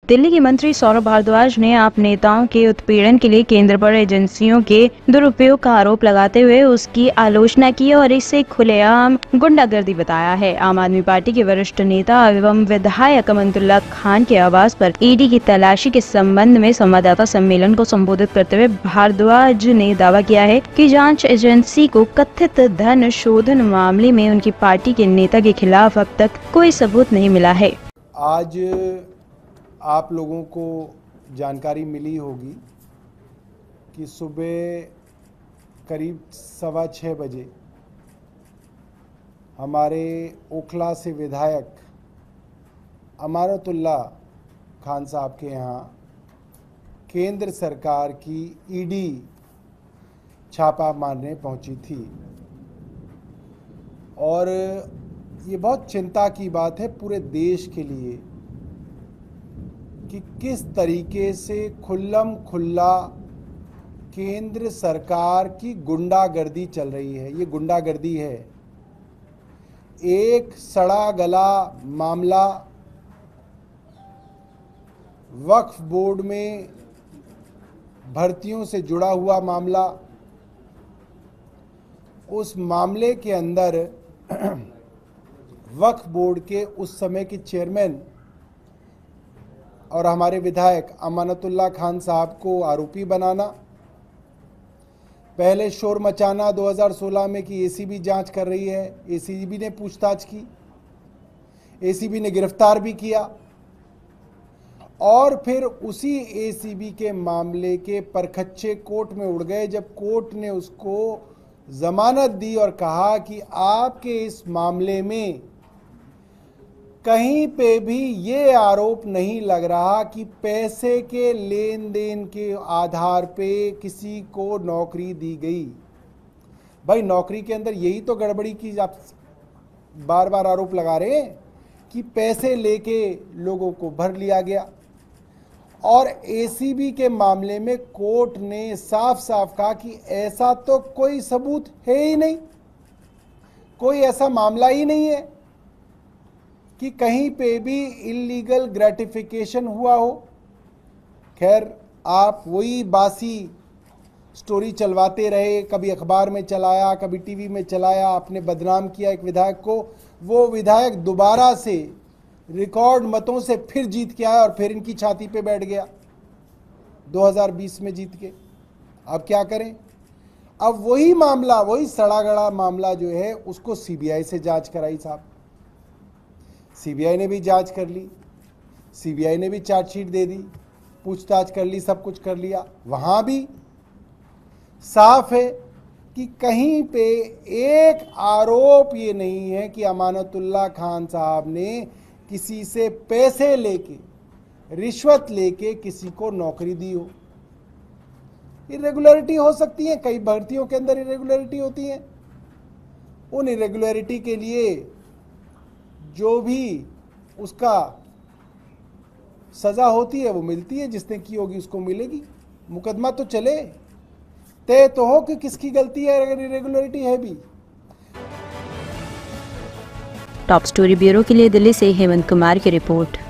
दिल्ली के मंत्री सौरभ भारद्वाज ने आप नेताओं के उत्पीड़न के लिए केंद्र पर एजेंसियों के दुरुपयोग का आरोप लगाते हुए उसकी आलोचना की और इसे खुलेआम गुंडागर्दी बताया है। आम आदमी पार्टी के वरिष्ठ नेता एवं विधायक अमानतुल्लाह खान के आवास पर ईडी की तलाशी के संबंध में संवाददाता सम्मेलन को संबोधित करते हुए भारद्वाज ने दावा किया है कि जांच एजेंसी को कथित धन शोधन मामले में उनकी पार्टी के नेता के खिलाफ अब तक कोई सबूत नहीं मिला है। आज आप लोगों को जानकारी मिली होगी कि सुबह करीब 6:15 बजे हमारे ओखला से विधायक अमानतुल्लाह खान साहब के यहाँ केंद्र सरकार की ईडी छापा मारने पहुंची थी और ये बहुत चिंता की बात है पूरे देश के लिए कि किस तरीके से खुल्लम खुल्ला केंद्र सरकार की गुंडागर्दी चल रही है। ये गुंडागर्दी है। एक सड़ा गला मामला वक्फ बोर्ड में भर्तियों से जुड़ा हुआ मामला, उस मामले के अंदर वक्फ बोर्ड के उस समय के चेयरमैन और हमारे विधायक अमानतुल्लाह खान साहब को आरोपी बनाना, पहले शोर मचाना 2016 में कि एसीबी जांच कर रही है, एसीबी ने पूछताछ की, एसीबी ने गिरफ्तार भी किया और फिर उसी एसीबी के मामले के परखच्चे कोर्ट में उड़ गए जब कोर्ट ने उसको जमानत दी और कहा कि आपके इस मामले में कहीं पे भी ये आरोप नहीं लग रहा कि पैसे के लेन देन के आधार पे किसी को नौकरी दी गई। भाई नौकरी के अंदर यही तो गड़बड़ी की आप बार बार आरोप लगा रहे हैं कि पैसे लेके लोगों को भर लिया गया। और एसीबी के मामले में कोर्ट ने साफ साफ कहा कि ऐसा तो कोई सबूत है ही नहीं, कोई ऐसा मामला ही नहीं है कि कहीं पे भी इलीगल ग्रेटिफिकेशन हुआ हो। खैर आप वही बासी स्टोरी चलवाते रहे, कभी अखबार में चलाया, कभी टीवी में चलाया, आपने बदनाम किया एक विधायक को। वो विधायक दोबारा से रिकॉर्ड मतों से फिर जीत के आया और फिर इनकी छाती पे बैठ गया 2020 में जीत के। अब क्या करें? अब वही मामला, वही सड़ा गड़ा मामला जो है उसको सीबीआई से जांच कराई साहब। सीबीआई ने भी जांच कर ली, सीबीआई ने भी चार्जशीट दे दी, पूछताछ कर ली, सब कुछ कर लिया। वहाँ भी साफ है कि कहीं पे एक आरोप ये नहीं है कि अमानतुल्लाह खान साहब ने किसी से पैसे लेके, रिश्वत लेके किसी को नौकरी दी हो। इरेगुलरिटी हो सकती है, कई भर्तियों के अंदर इरेगुलरिटी होती है। उन इरेगुलरिटी के लिए जो भी उसका सजा होती है वो मिलती है, जिसने की होगी उसको मिलेगी। मुकदमा तो चले, तय तो हो कि किसकी गलती है अगर इरेगुलरिटी है भी। टॉप स्टोरी ब्यूरो के लिए दिल्ली से हेमंत कुमार की रिपोर्ट।